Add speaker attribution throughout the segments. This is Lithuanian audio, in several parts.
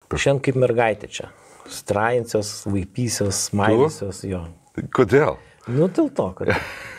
Speaker 1: Šiandien kaip mergaitė čia. Strainsios, vaipysios, smailysios, jo.
Speaker 2: Kodėl?
Speaker 1: Nu, dėl to, kad...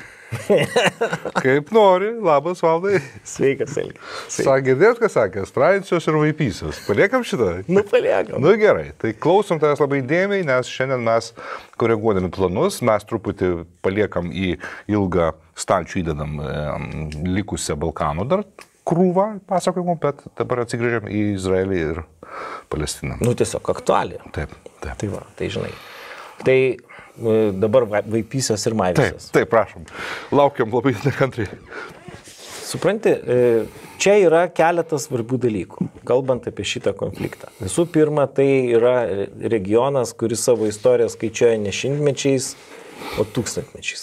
Speaker 2: Kaip nori, labas Valdai.
Speaker 1: Sveikas, Elgi.
Speaker 2: Girdėjot, ką sakė? Strainsios ir vaipysios. Paliekam šitą?
Speaker 1: Nu, paliekam.
Speaker 2: Nu, gerai. Tai klausom tavęs labai dėmiai, nes šiandien mes, koreguodami planus, mes truputį paliekam į ilgą stalčių įdedam likusią Balkanų dar krūvą pasakojimų, bet dabar atsigrįžėm į Izraelį ir Palestiną.
Speaker 1: Nu, tiesiog aktualija.
Speaker 2: Taip.
Speaker 1: Tai va, tai žinai. Tai dabar vaipysios ir maivysios.
Speaker 2: Taip, prašom. Laukiam labai nekantriai.
Speaker 1: Supranti, čia yra keletas svarbių dalykų, kalbant apie šitą konfliktą. Visų pirma, tai yra regionas, kuris savo istoriją skaičiuoja ne šimtmečiais, o tūkstantmečiais.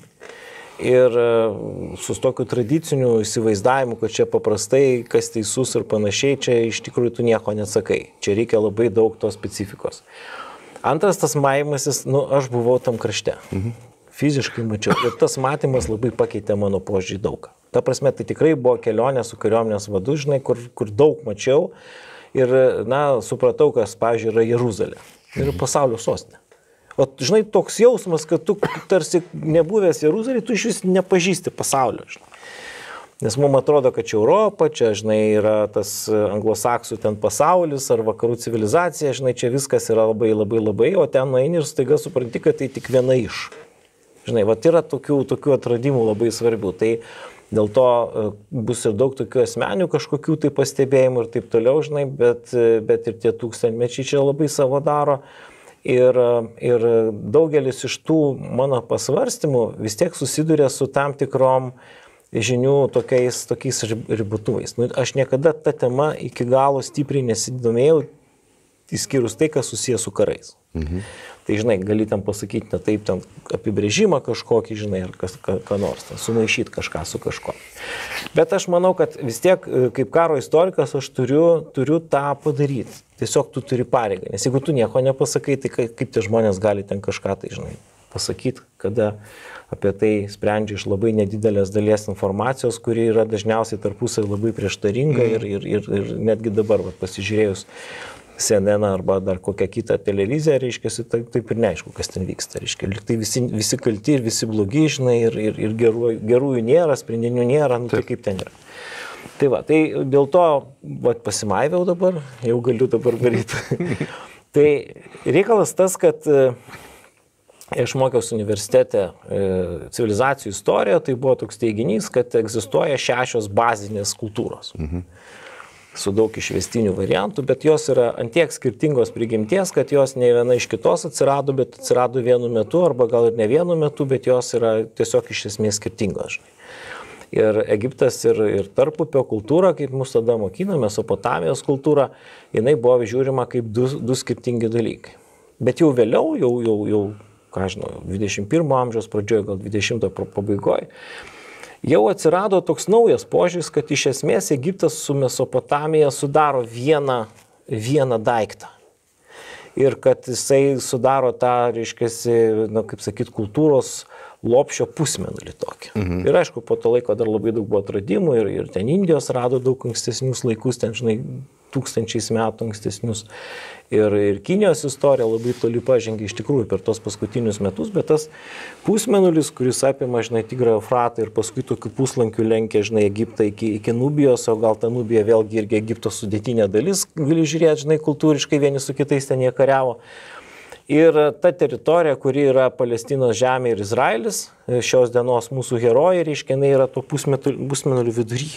Speaker 1: Ir su tokiu tradiciniu įsivaizdavimu, kad čia paprastai, kas teisus ir panašiai, čia iš tikrųjų tu nieko nesakai. Čia reikia labai daug tos specifikos. Antras tas maivymasis, nu, aš buvau tam krašte. Fiziškai mačiau. Ir tas matymas labai pakeitė mano požiūrį daug. Ta prasme, tai tikrai buvo kelionė su kariuomenės vadu, žinai, kur daug mačiau. Ir, na, supratau, kas, pavyzdžiui, yra Jeruzalė. Ir pasaulio sostinė. O, žinai, toks jausmas, kad tu tarsi nebuvęs Jeruzalėje, tu iš vis nepažįsti pasaulio, žinai. Nes mums atrodo, kad čia Europa, čia, žinai, yra tas anglosaksų ten pasaulis ar vakarų civilizacija, žinai, čia viskas yra labai, o ten nueini ir staiga supranti, kad tai tik viena iš. Žinai, va, yra tokių atradimų labai svarbių. Tai dėl to bus ir daug tokių asmenių kažkokių tai pastebėjimų ir taip toliau, žinai, bet ir tie tūkstantmečiai čia labai savo daro. Ir daugelis iš tų mano pasvarstymų vis tiek susiduria su tam tikrom žinių tokiais ribotuvais. Nu, aš niekada tą temą iki galo stipriai nesidomėjau, išskyrus tai, kas susijęs su karais. Tai, žinai, gali ten pasakyti, ne taip, ten apibrėžimą kažkokį, žinai, ar ką nors, ten sumaišyti kažką su kažko. Bet aš manau, kad vis tiek, kaip karo istorikas, aš turiu tą padaryti. Tiesiog tu turi pareigą, nes jeigu tu nieko nepasakai, tai kaip tie žmonės gali ten kažką, tai, žinai, pasakyti, kada apie tai sprendžia iš labai nedidelės dalies informacijos, kuri yra dažniausiai tarpusai labai prieštaringa ir netgi dabar, va, pasižiūrėjus CNN arba dar kokią kitą televiziją, reiškia, taip ir neaišku, kas ten vyksta, reiškia, tai visi kalti ir visi blogi, žinai, ir gerųjų nėra, sprendinių nėra, nu, tai kaip ten yra. Tai va, tai dėl to va, pasimaiviau dabar, jau galiu dabar daryti. Tai reikalas tas, kad aš mokiausi universitete civilizacijų istoriją, tai buvo toks teiginys, kad egzistuoja 6 bazinės kultūros. Su daug išvestinių variantų, bet jos yra antiek skirtingos prigimties, kad jos ne viena iš kitos atsirado, bet atsirado vienu metu, arba gal ir ne vienu metu, bet jos yra tiesiog iš esmės skirtingos. Ir Egiptas ir tarpupio kultūra, kaip mūsų tada mokino, Mesopotamijos kultūra, jinai buvo žiūrima kaip du skirtingi dalykai. Bet jau vėliau, jau ką žinau, 21 amžiaus pradžioje, gal 20 pabaigoje, jau atsirado toks naujas požiūris, kad iš esmės Egiptas su Mesopotamija sudaro vieną daiktą. Ir kad jisai sudaro tą, reiškia, na, kaip sakyt, kultūros lopšio pusmėnulį tokį. Ir aišku, po to laiko dar labai daug buvo atradimų ir ten Indijos rado daug ankstesnius laikus, ten, žinai, tūkstančiais metų ankstesnius. Ir Kinijos istorija labai toli pažengė iš tikrųjų per tos paskutinius metus, bet tas pusmėnulis, kuris apima, žinai, Tigrą, Eufratą ir paskui tokių puslankių lenkia, žinai, Egiptą iki Nubijos, o gal ta Nubija vėlgi irgi Egipto sudėtinė dalis, gali žiūrėti, žinai, kultūriškai vieni su kitais ten jie kariavo. Ir ta teritorija, kuri yra Palestinos žemė ir Izraelis, šios dienos mūsų herojai, reiškia, jinai yra to pusmėnulio vidury.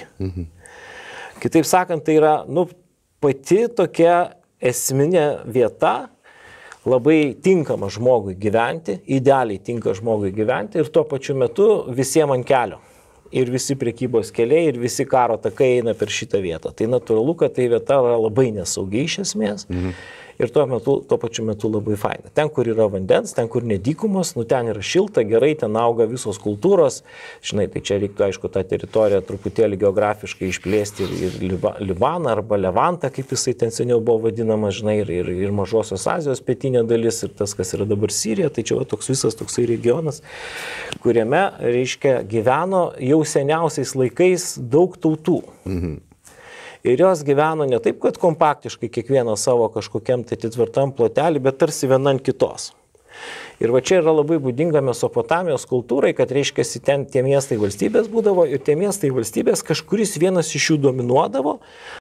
Speaker 1: Kitaip sakant, tai yra, nu, pati tokia esminė vieta, labai tinkama žmogui gyventi, idealiai tinka žmogui gyventi ir tuo pačiu metu visiems ant kelio. Ir visi prekybos keliai, ir visi karo takai eina per šitą vietą. Tai natūralu, kad tai vieta yra labai nesaugiai iš esmės. Ir tuo pačiu metu labai faina. Ten, kur yra vandens, ten, kur nedykumos, nu ten yra šilta, gerai, ten auga visos kultūros. Žinai, tai čia reiktų, aišku, tą teritoriją truputėlį geografiškai išplėsti ir Libaną arba Levantą, kaip jisai ten seniau buvo vadinamas, žinai, ir Mažosios Azijos pietinė dalis, ir tas, kas yra dabar Sirija. Tai čia va, toks visas toksai regionas, kuriame, reiškia, gyveno jau seniausiais laikais daug tautų. Ir jos gyveno ne taip, kad kompaktiškai kiekvieną savo kažkokiam tai tvirtam plotelį, bet tarsi viena ant kitos. Ir va čia yra labai būdinga Mesopotamijos kultūrai, kad reiškia, ten tie miestai valstybės būdavo ir tie miestai valstybės kažkuris vienas iš jų dominuodavo,